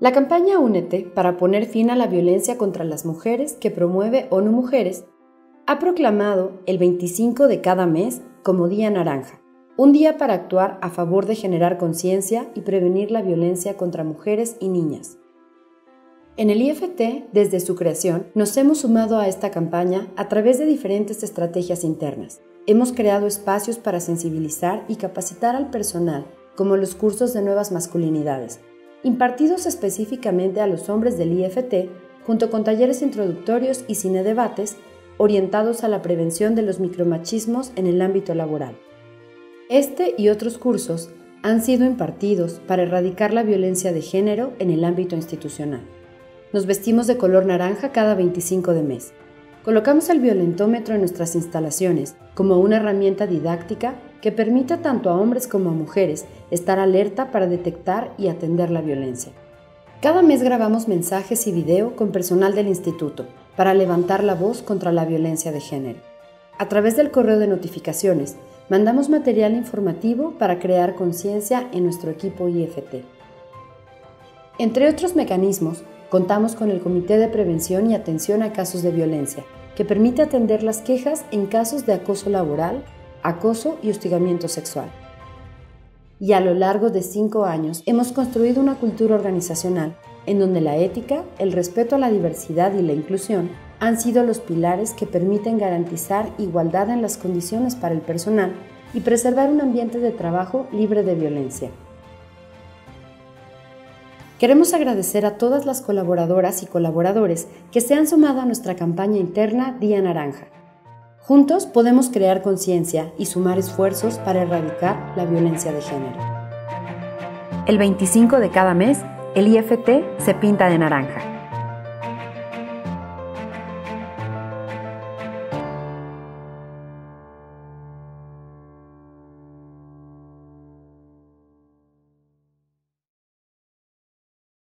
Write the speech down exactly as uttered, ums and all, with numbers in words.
La campaña Únete para poner fin a la violencia contra las mujeres que promueve ONU Mujeres ha proclamado el veinticinco de cada mes como Día Naranja, un día para actuar a favor de generar conciencia y prevenir la violencia contra mujeres y niñas. En el I F T, desde su creación, nos hemos sumado a esta campaña a través de diferentes estrategias internas. Hemos creado espacios para sensibilizar y capacitar al personal, como los cursos de nuevas masculinidades, impartidos específicamente a los hombres del I F T, junto con talleres introductorios y cinedebates orientados a la prevención de los micromachismos en el ámbito laboral. Este y otros cursos han sido impartidos para erradicar la violencia de género en el ámbito institucional. Nos vestimos de color naranja cada veinticinco de mes. Colocamos el violentómetro en nuestras instalaciones como una herramienta didáctica que permita tanto a hombres como a mujeres estar alerta para detectar y atender la violencia. Cada mes grabamos mensajes y video con personal del instituto para levantar la voz contra la violencia de género. A través del correo de notificaciones, mandamos material informativo para crear conciencia en nuestro equipo I F T. Entre otros mecanismos, contamos con el Comité de Prevención y Atención a Casos de Violencia, que permite atender las quejas en casos de acoso laboral, acoso y hostigamiento sexual. Y a lo largo de cinco años hemos construido una cultura organizacional en donde la ética, el respeto a la diversidad y la inclusión han sido los pilares que permiten garantizar igualdad en las condiciones para el personal y preservar un ambiente de trabajo libre de violencia. Queremos agradecer a todas las colaboradoras y colaboradores que se han sumado a nuestra campaña interna Día Naranja. Juntos podemos crear conciencia y sumar esfuerzos para erradicar la violencia de género. El veinticinco de cada mes, el I F T se pinta de naranja.